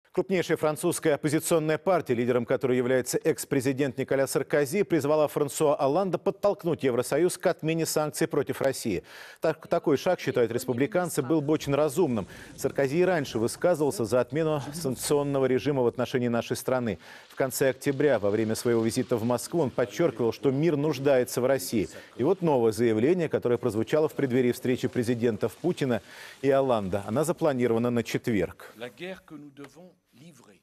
Крупнейшая французская оппозиционная партия, лидером которой является экс-президент Николя Саркози, призвала Франсуа Олланда подтолкнуть Евросоюз к отмене санкций против России. Такой шаг, считают республиканцы, был бы очень разумным. Саркози и раньше высказывался за отмену санкционного режима в отношении нашей страны. В конце октября, во время своего визита в Москву, он подчеркивал, что мир нуждается в России. И вот новое заявление, которое прозвучало в преддверии встречи президентов Путина и Олланда. Она запланирована на четверг. Livrer.